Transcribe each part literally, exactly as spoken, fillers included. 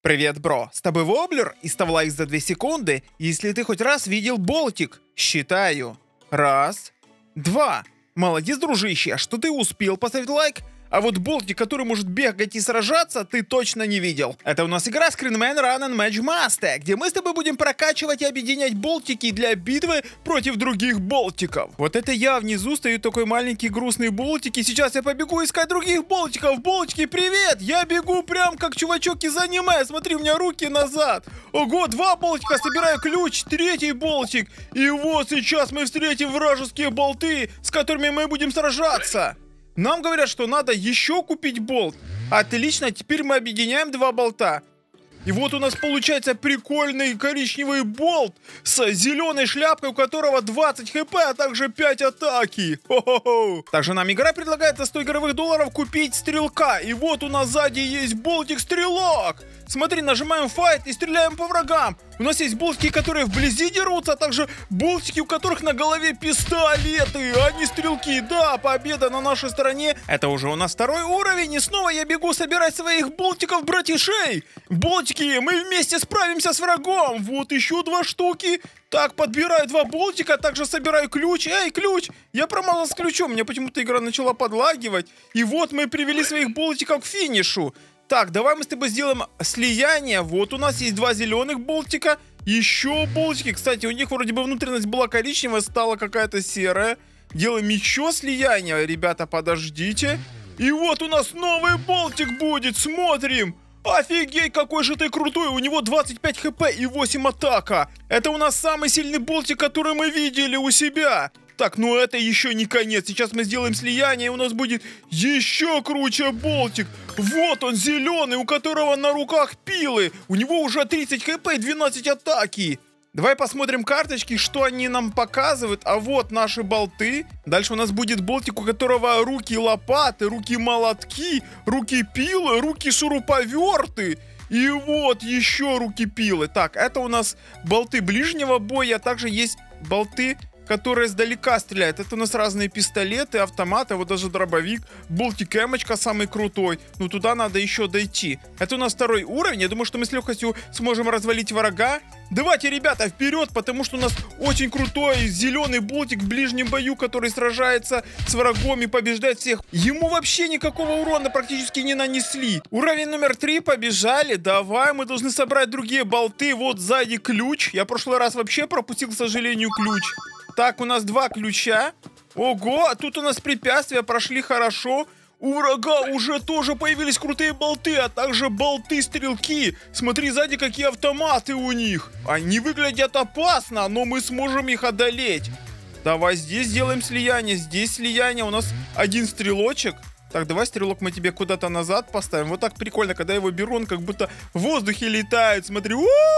Привет, бро, с тобой Воблер, и став лайк за две секунды, если ты хоть раз видел болтик. Считаю. Раз. Два. Молодец, дружище, что ты успел поставить лайк, а вот болтик, который может бегать и сражаться, ты точно не видел. Это у нас игра Screenman Run and Match Master, где мы с тобой будем прокачивать и объединять болтики для битвы против других болтиков. Вот это я внизу стою, такой маленький грустный болтик, и сейчас я побегу искать других болтиков. Болтики, привет! Я бегу прям как чувачок из аниме, смотри, у меня руки назад. Ого, два болтика, собираю ключ, третий болтик. И вот сейчас мы встретим вражеские болты, с которыми мы будем сражаться. Нам говорят, что надо еще купить болт. Отлично, теперь мы объединяем два болта. И вот у нас получается прикольный коричневый болт с зеленой шляпкой, у которого двадцать хп, а также пять атаки. Хо-хо-хо. Также нам игра предлагает за сто игровых долларов купить стрелка. И вот у нас сзади есть болтик-стрелок. Смотри, нажимаем файт и стреляем по врагам. У нас есть болтики, которые вблизи дерутся, а также болтики, у которых на голове пистолеты, а не стрелки. Да, победа на нашей стороне. Это уже у нас второй уровень, и снова я бегу собирать своих болтиков-братишей. Болтики, мы вместе справимся с врагом. Вот еще два штуки. Так, подбираю два болтика, также собираю ключ. Эй, ключ! Я промазал с ключом, мне почему-то игра начала подлагивать. И вот мы привели своих болтиков к финишу. Так, давай мы с тобой сделаем слияние. Вот у нас есть два зеленых болтика. Еще болтики. Кстати, у них вроде бы внутренность была коричневая, стала какая-то серая. Делаем еще слияние. Ребята, подождите. И вот у нас новый болтик будет. Смотрим. Офигеть, какой же ты крутой. У него двадцать пять хп и восемь атака. Это у нас самый сильный болтик, который мы видели у себя. Так, ну это еще не конец. Сейчас мы сделаем слияние, и у нас будет еще круче болтик. Вот он, зеленый, у которого на руках пилы. У него уже тридцать хп и двенадцать атаки. Давай посмотрим карточки, что они нам показывают. А вот наши болты. Дальше у нас будет болтик, у которого руки лопаты, руки молотки, руки пилы, руки шуруповерты. И вот еще руки пилы. Так, это у нас болты ближнего боя, а также есть болты, которые издалека стреляют. Это у нас разные пистолеты, автоматы, вот даже дробовик. Болтик эмочка самый крутой. Ну туда надо еще дойти. Это у нас второй уровень. Я думаю, что мы с легкостью сможем развалить врага. Давайте, ребята, вперед, потому что у нас очень крутой зеленый болтик в ближнем бою, который сражается с врагом и побеждает всех. Ему вообще никакого урона практически не нанесли. Уровень номер три, побежали. Давай, мы должны собрать другие болты. Вот сзади ключ. Я в прошлый раз вообще пропустил, к сожалению, ключ. Так, у нас два ключа. Ого, а тут у нас препятствия прошли хорошо. У врага уже тоже появились крутые болты, а также болты-стрелки. Смотри, сзади какие автоматы у них. Они выглядят опасно, но мы сможем их одолеть. Давай здесь сделаем слияние, здесь слияние. У нас один стрелочек. Так, давай, стрелок, мы тебе куда-то назад поставим. Вот так прикольно, когда я его беру, он как будто в воздухе летает. Смотри, о,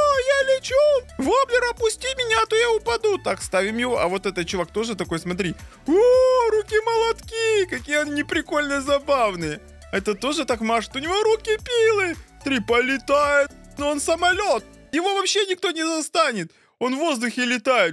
я лечу! Воблер, опусти меня, а то я упаду. Так, ставим его. А вот этот чувак тоже такой, смотри. О, руки-молотки! Какие они прикольные, забавные. Это тоже так машет. У него руки пилы. Три полетает. Но он самолет. Его вообще никто не застанет. Он в воздухе летает.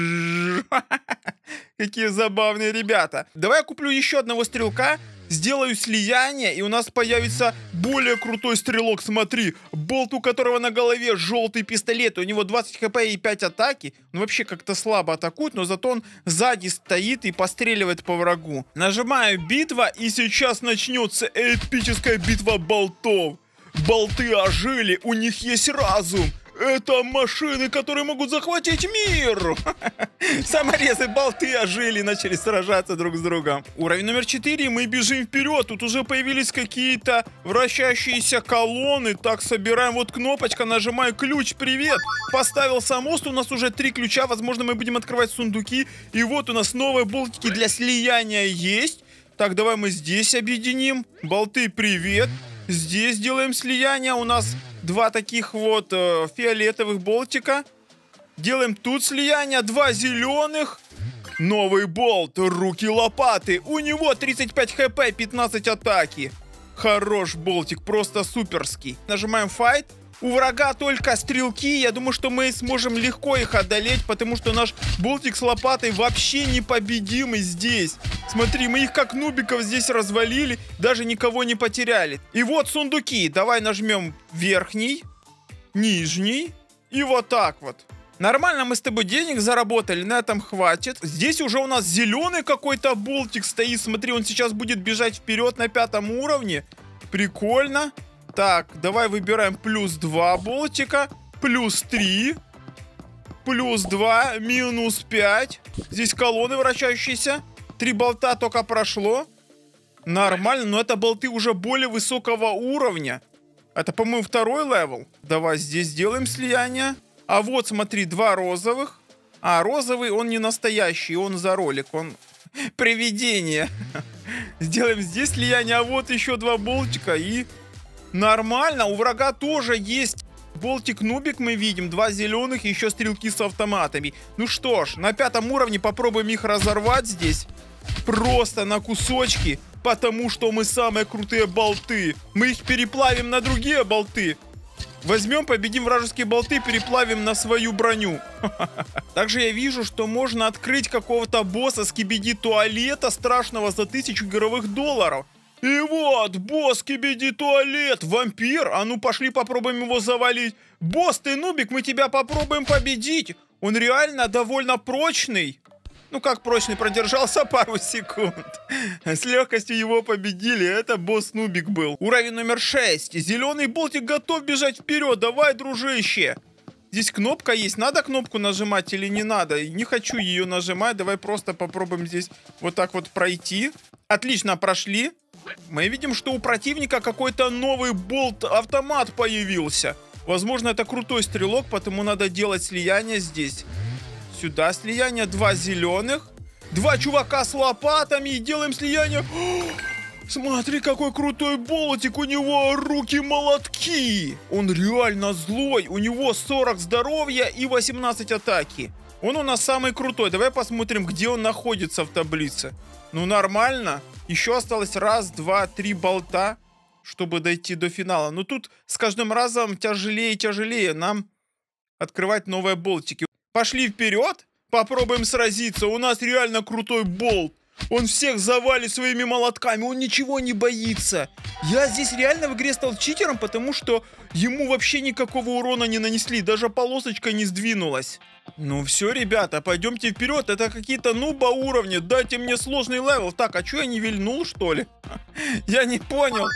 Какие забавные ребята. Давай я куплю еще одного стрелка. Сделаю слияние, и у нас появится более крутой стрелок. Смотри, болт, у которого на голове желтый пистолет. У него двадцать хп и пять атаки. Он вообще как-то слабо атакует, но зато он сзади стоит и постреливает по врагу. Нажимаю битва, и сейчас начнется эпическая битва болтов. Болты ожили, у них есть разум. Это машины, которые могут захватить мир. Саморезы, болты ожили, начали сражаться друг с другом. Уровень номер четыре, мы бежим вперед. Тут уже появились какие-то вращающиеся колонны. Так, собираем, вот кнопочка, нажимаю ключ, привет. Поставил сам мост, у нас уже три ключа. Возможно, мы будем открывать сундуки. И вот у нас новые болтики для слияния есть. Так, давай мы здесь объединим. Болты, привет. Здесь делаем слияние. У нас два таких вот э, фиолетовых болтика. Делаем тут слияние. Два зеленых. Новый болт. Руки-лопаты. У него тридцать пять хп, пятнадцать атаки. Хорош болтик, просто суперский. Нажимаем файт. У врага только стрелки. Я думаю, что мы сможем легко их одолеть, потому что наш болтик с лопатой вообще непобедимый здесь. Смотри, мы их как нубиков здесь развалили, даже никого не потеряли. И вот сундуки. Давай нажмем верхний. нижний и вот так вот. Нормально мы с тобой денег заработали, на этом хватит. Здесь уже у нас зеленый какой-то болтик стоит. Смотри, он сейчас будет бежать вперед на пятом уровне. Прикольно. Так, давай выбираем плюс два болтика, плюс три, плюс два, минус пять. Здесь колонны вращающиеся. Три болта только прошло. Нормально, но это болты уже более высокого уровня. Это, по-моему, второй левел. Давай здесь сделаем слияние. А вот, смотри, два розовых. А, розовый, он не настоящий, он за ролик, он привидение. Сделаем здесь слияние, а вот еще два болтика и... Нормально, у врага тоже есть болтик-нубик, мы видим. Два зеленых и еще стрелки с автоматами. Ну что ж, на пятом уровне попробуем их разорвать здесь. Просто на кусочки, потому что мы самые крутые болты. Мы их переплавим на другие болты. Возьмем, победим вражеские болты, переплавим на свою броню. Также я вижу, что можно открыть какого-то босса скибиди туалета страшного за тысячу игровых долларов. И вот, босс скибиди туалет, вампир. А ну пошли попробуем его завалить. Босс, ты нубик, мы тебя попробуем победить. Он реально довольно прочный. Ну как прочный, продержался пару секунд. С легкостью его победили. Это босс нубик был. Уровень номер шесть. Зеленый болтик готов бежать вперед. Давай, дружище. Здесь кнопка есть. Надо кнопку нажимать или не надо? Не хочу ее нажимать. Давай просто попробуем здесь вот так вот пройти. Отлично, прошли. Мы видим, что у противника какой-то новый болт-автомат появился. Возможно, это крутой стрелок, потому надо делать слияние здесь. Сюда слияние, два зеленых. Два чувака с лопатами и делаем слияние. О, смотри, какой крутой болтик. У него руки-молотки. Он реально злой. У него сорок здоровья и восемнадцать атаки. Он у нас самый крутой. Давай посмотрим, где он находится в таблице. Ну, нормально. Еще осталось раз, два, три болта, чтобы дойти до финала. Но тут с каждым разом тяжелее и тяжелее нам открывать новые болтики. Пошли вперед, попробуем сразиться. У нас реально крутой болт. Он всех завалит своими молотками, он ничего не боится. Я здесь реально в игре стал читером, потому что ему вообще никакого урона не нанесли. Даже полосочка не сдвинулась. Ну все, ребята, пойдемте вперед. Это какие-то нуба уровня. Дайте мне сложный левел. Так, а что я не вильнул, что ли? Я не понял.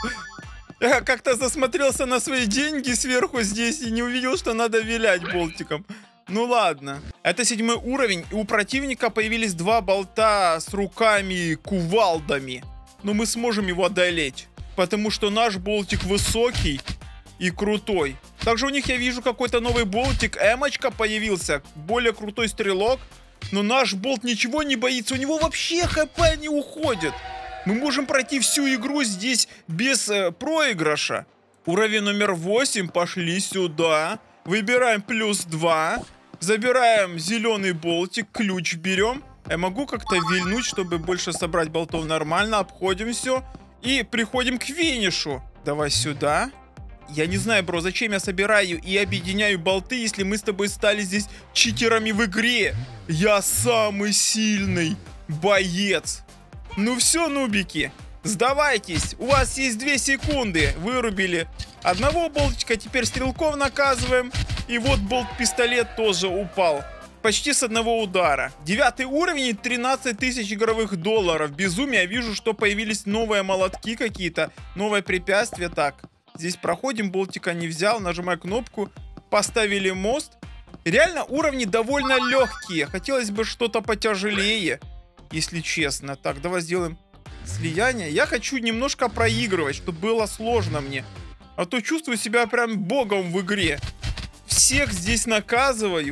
Я как-то засмотрелся на свои деньги сверху здесь и не увидел, что надо вилять болтиком. Ну ладно. Это седьмой уровень, и у противника появились два болта с руками-кувалдами. Но мы сможем его одолеть, потому что наш болтик высокий и крутой. Также у них я вижу какой-то новый болтик, эмочка появился, более крутой стрелок. Но наш болт ничего не боится, у него вообще хп не уходит. Мы можем пройти всю игру здесь без э, проигрыша. Уровень номер восемь, пошли сюда. Выбираем плюс два. Забираем зеленый болтик, ключ берем. Я могу как-то вильнуть, чтобы больше собрать болтов нормально. Обходим все и приходим к финишу. Давай сюда. Я не знаю, бро, зачем я собираю и объединяю болты, если мы с тобой стали здесь читерами в игре. Я самый сильный боец. Ну все, нубики, сдавайтесь. У вас есть две секунды. Вырубили одного болтика, теперь стрелков наказываем. И вот болт-пистолет тоже упал. Почти с одного удара. Девятый уровень, тринадцать тысяч игровых долларов. Безумие, я вижу, что появились новые молотки какие-то. Новое препятствие. Так, здесь проходим, болтика не взял. Нажимаю кнопку, поставили мост. Реально уровни довольно легкие. Хотелось бы что-то потяжелее, если честно. Так, давай сделаем слияние. Я хочу немножко проигрывать, чтобы было сложно мне. А то чувствую себя прям богом в игре. Всех здесь наказываю.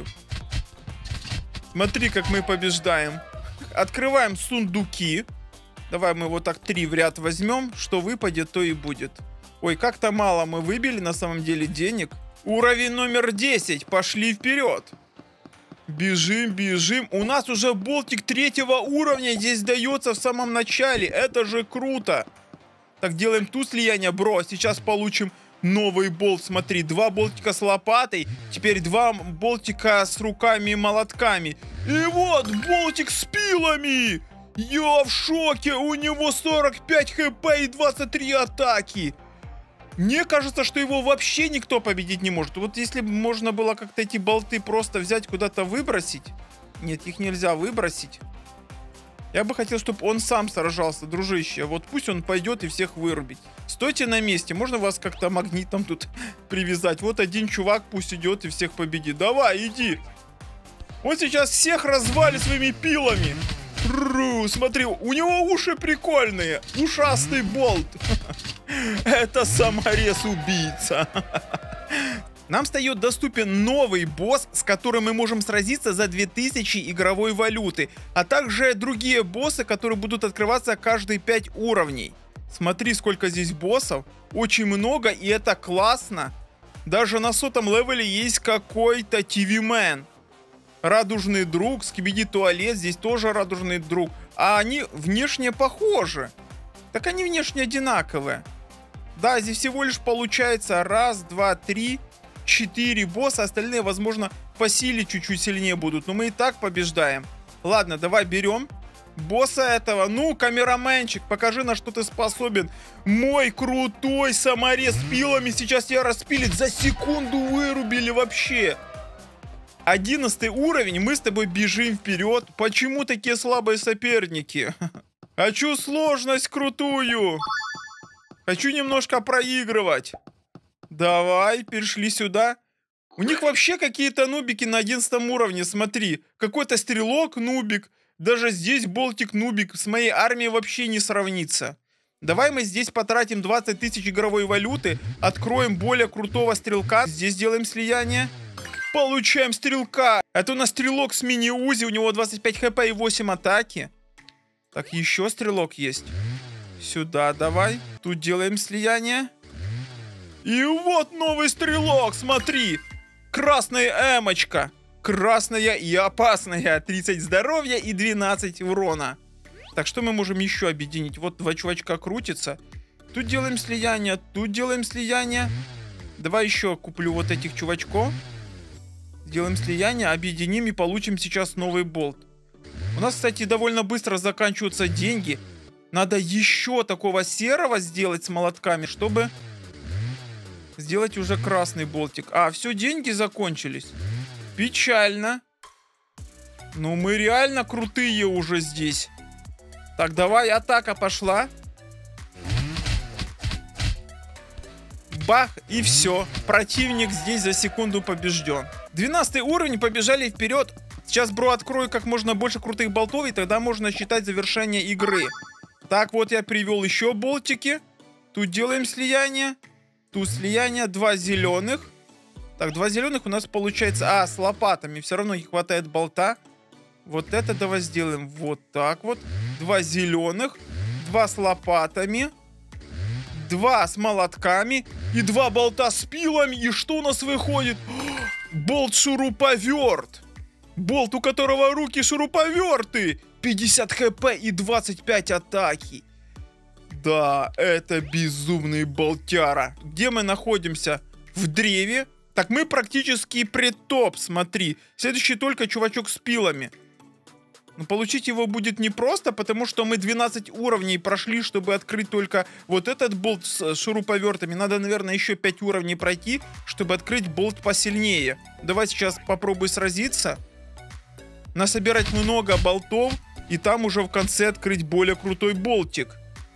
Смотри, как мы побеждаем. Открываем сундуки. Давай мы вот так три в ряд возьмем. Что выпадет, то и будет. Ой, как-то мало мы выбили на самом деле денег. Уровень номер десять. Пошли вперед. Бежим, бежим. У нас уже болтик третьего уровня здесь дается в самом начале. Это же круто. Так, делаем тут слияние, бро. Сейчас получим новый болт. Смотри, два болтика с лопатой. Теперь два болтика с руками и молотками. И вот болтик с пилами. Я в шоке. У него сорок пять хп и двадцать три атаки. Мне кажется, что его вообще никто победить не может. Вот если бы можно было как-то эти болты просто взять куда-то выбросить. Нет, их нельзя выбросить. Я бы хотел, чтобы он сам сражался, дружище. Вот пусть он пойдет и всех вырубит. Стойте на месте. Можно вас как-то магнитом тут привязать? Вот один чувак пусть идет и всех победит. Давай, иди. Он сейчас всех развалит своими пилами. Ру, смотри, у него уши прикольные. Ушастый болт. Это саморез-убийца. Нам встает доступен новый босс, с которым мы можем сразиться за две тысячи игровой валюты, а также другие боссы, которые будут открываться каждые пять уровней. Смотри, сколько здесь боссов. Очень много, и это классно. Даже на сотом левеле есть какой-то ти ви-мен. Радужный друг, Скибиди Туалет, здесь тоже радужный друг. А они внешне похожи. Так они внешне одинаковые. Да, здесь всего лишь получается раз, два, три, четыре босса. Остальные, возможно, по силе чуть-чуть сильнее будут. Но мы и так побеждаем. Ладно, давай берем босса этого. Ну, камераменчик, покажи, на что ты способен. Мой крутой саморез с пилами сейчас тебя распилит. За секунду вырубили вообще. Одиннадцатый уровень, мы с тобой бежим вперед. Почему такие слабые соперники? Хочу сложность крутую. Хочу немножко проигрывать. Давай, перешли сюда. У них вообще какие-то нубики на одиннадцатом уровне, смотри. Какой-то стрелок нубик. Даже здесь болтик нубик. С моей армией вообще не сравнится. Давай мы здесь потратим двадцать тысяч игровой валюты. Откроем более крутого стрелка. Здесь делаем слияние. Получаем стрелка. Это у нас стрелок с мини-узи. У него двадцать пять хп и восемь атаки. Так, еще стрелок есть. Сюда давай. Тут делаем слияние. И вот новый стрелок. Смотри. Красная эмочка. Красная и опасная. тридцать здоровья и двенадцать урона. Так, что мы можем еще объединить? Вот два чувачка крутятся. Тут делаем слияние. Тут делаем слияние. Давай еще куплю вот этих чувачков. Сделаем слияние, объединим и получим сейчас новый болт. У нас, кстати, довольно быстро заканчиваются деньги. Надо еще такого серого сделать с молотками, чтобы сделать уже красный болтик. А, все, деньги закончились. Печально. Ну, мы реально крутые уже здесь. Так, давай, атака пошла. Бах, и все. Противник здесь за секунду побежден. двенадцатый уровень, побежали вперед. Сейчас, бро, открою как можно больше крутых болтов, и тогда можно считать завершение игры. Так, вот я привел еще болтики. Тут делаем слияние. Тут слияние, два зеленых. Так, два зеленых у нас получается... А, с лопатами, все равно не хватает болта. Вот это давай сделаем вот так вот. Два зеленых, два с лопатами. Два с молотками и два болта с пилами. И что у нас выходит? Болт-шуруповерт. Болт, у которого руки шуруповерты. пятьдесят хп и двадцать пять атаки. Да, это безумный болтяра. Где мы находимся? В древе. Так, мы практически притоп, смотри. Следующий только чувачок с пилами. Но получить его будет непросто, потому что мы двенадцать уровней прошли, чтобы открыть только вот этот болт с шуруповертами. Надо, наверное, еще пять уровней пройти, чтобы открыть болт посильнее. Давай сейчас попробуй сразиться. Насобирать много болтов, и там уже в конце открыть более крутой болтик.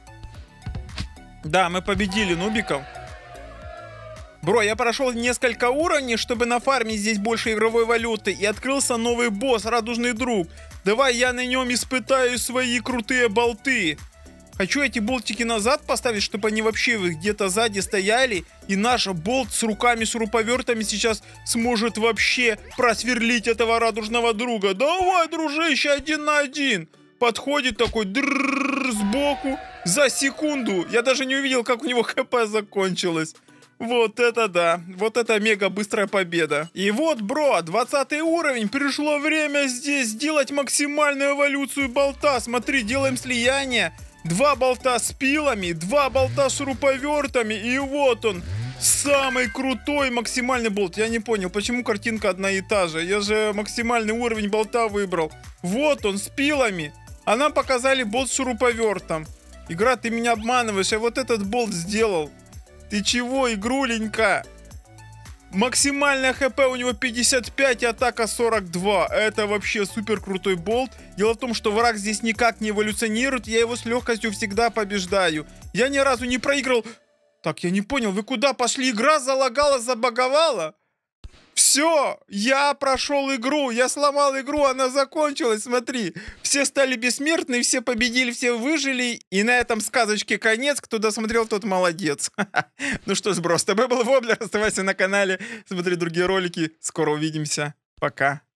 Да, мы победили нубиков. Бро, я прошел несколько уровней, чтобы нафармить здесь больше игровой валюты, и открылся новый босс, радужный друг. Давай я на нем испытаю свои крутые болты. Хочу эти болтики назад поставить, чтобы они вообще где-то сзади стояли, и наш болт с руками-шуруповертами сейчас сможет вообще просверлить этого радужного друга. Давай, дружище, один на один. Подходит такой дрррррр сбоку за секунду. Я даже не увидел, как у него хп закончилось. Вот это да, вот это мега быстрая победа. И вот, бро, двадцатый уровень, пришло время здесь сделать максимальную эволюцию болта. Смотри, делаем слияние. Два болта с пилами, два болта с шуруповертами, и вот он, самый крутой максимальный болт. Я не понял, почему картинка одна и та же. Я же максимальный уровень болта выбрал. Вот он, с пилами. А нам показали болт с шуруповертом. Игра, ты меня обманываешь, я вот этот болт сделал. Ты чего, игруленька? Максимальная хп у него пятьдесят пять и атака сорок два. Это вообще супер крутой болт. Дело в том, что враг здесь никак не эволюционирует. Я его с легкостью всегда побеждаю. Я ни разу не проиграл. Так, я не понял, вы куда пошли? Игра залагала, забаговала? Все, я прошел игру, я сломал игру, она закончилась, смотри. Все стали бессмертны, все победили, все выжили. И на этом сказочке конец. Кто досмотрел, тот молодец. Ну что ж, бро, с тобой был Воблер. Оставайся на канале, смотри другие ролики. Скоро увидимся. Пока.